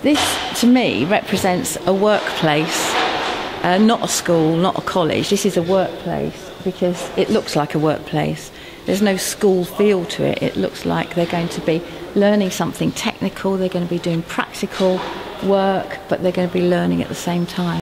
This, to me, represents a workplace, not a school, not a college. This is a workplace because it looks like a workplace. There's no school feel to it. It looks like they're going to be learning something technical, they're going to be doing practical work, but they're going to be learning at the same time.